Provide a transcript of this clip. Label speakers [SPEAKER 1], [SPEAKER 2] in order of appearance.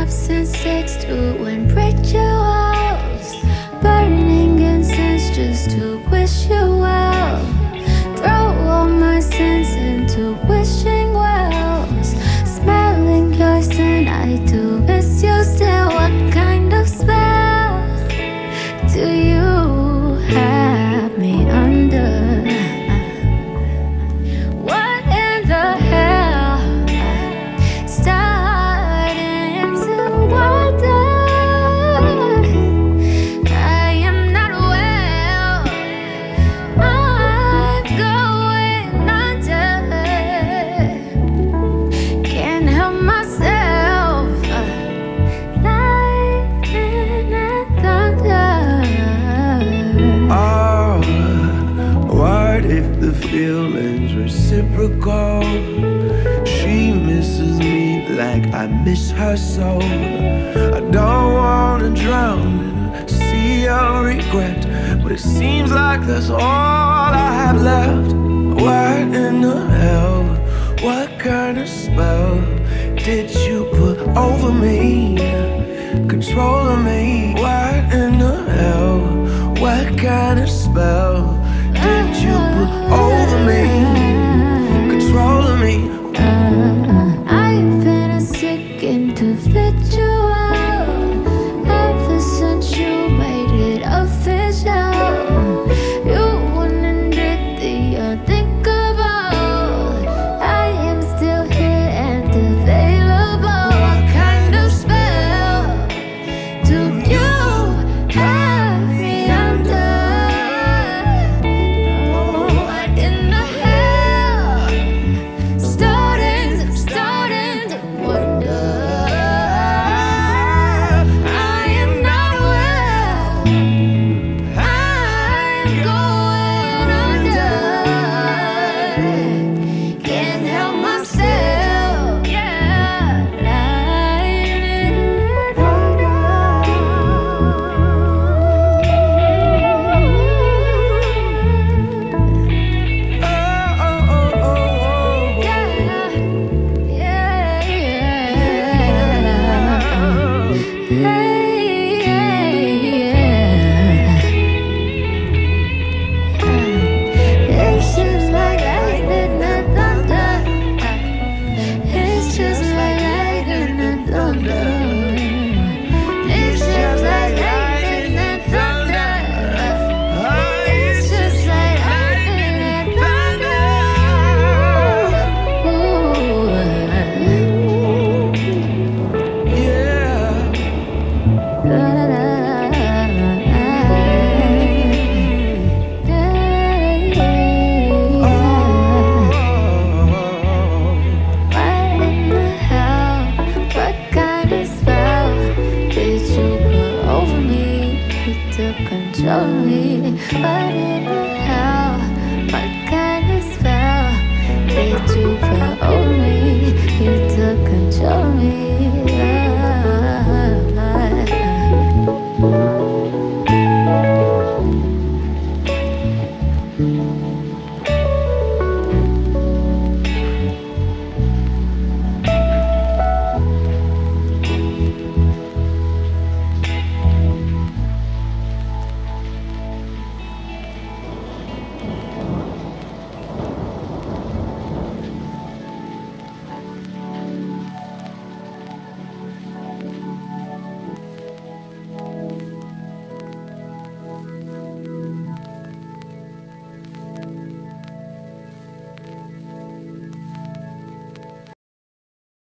[SPEAKER 1] cups and sticks to and break your walls, burning incense just to wish you well. Throw all my sins into wishing wells, smelling your sin. I do miss you still. What kind of spell do you have me under? What in the hell? Starting to wonder. I am not well. I'm going under. Can't help myself. Lightning and thunder.
[SPEAKER 2] Oh, what if the feeling's reciprocal? She misses me like I miss her so. I don't wanna drown in a sea of regret, but it seems like that's all I have left. What in the hell? What kind of spell did you put over me, controlling me? What in the hell? What kind of spell did you put over me?